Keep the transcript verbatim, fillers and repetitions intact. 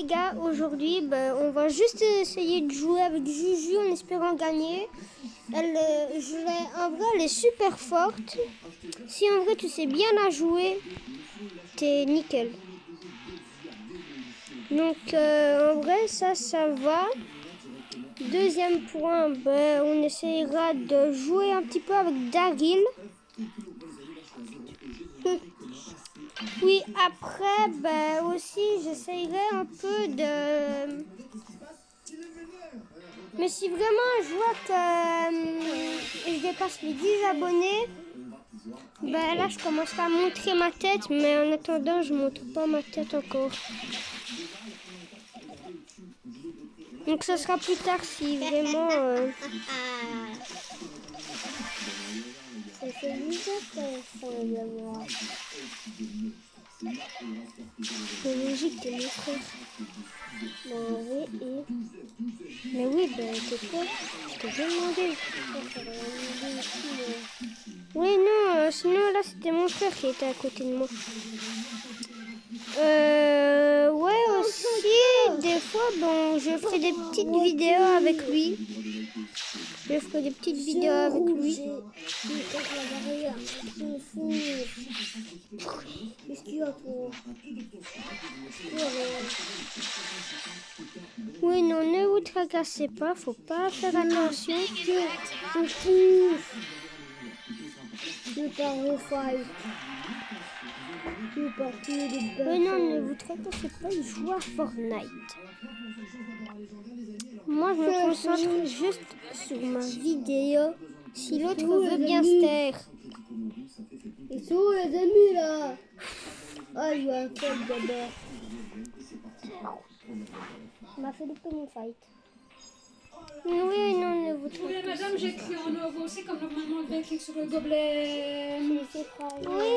gars, aujourd'hui ben, on va juste essayer de jouer avec Juju en espérant gagner. Elle, euh, je l'ai, en vrai elle est super forte. Si en vrai tu sais bien la jouer, t'es nickel. Donc euh, en vrai ça, ça va. Deuxième point, ben, on essayera de jouer un petit peu avec Daryl. Puis après, ben, aussi, j'essayerai un peu de... Mais si vraiment je vois que euh, je dépasse les dix abonnés, ben là, je commencerai à montrer ma tête. Mais en attendant, je ne montre pas ma tête encore. Donc ça sera plus tard si vraiment... Euh... C'est déjà intéressant de moi. C'est logique, t'es mon frère. Ben oui, et... Mais oui, ben t'es quoi? Je t'ai bien demandé. Oui, non, euh, sinon là c'était mon frère qui était à côté de moi. Euh, ouais, aussi, des fois, bon, je ferai des petites vidéos avec lui. Je ferai des petites vidéos avec lui. Qu'est-ce qu'il y a pour... Oui, non, ne vous tracassez pas, faut pas faire attention. Je suis... Je pars au fight. Je suis parti de Oui, non, ne vous tracassez pas, il joue à Fortnite. Moi, je me concentre juste sur ma vidéo. Si l'autre veut bien se taire. Ils sont où les amis là? Ah, il y a un code d'abord. Il m'a fait le penny fight. Oui, non, ne vous Oui, tracassez madame, j'ai écrit en or aussi, comme normalement on vient cliquer sur le gobelet. pas. Oui,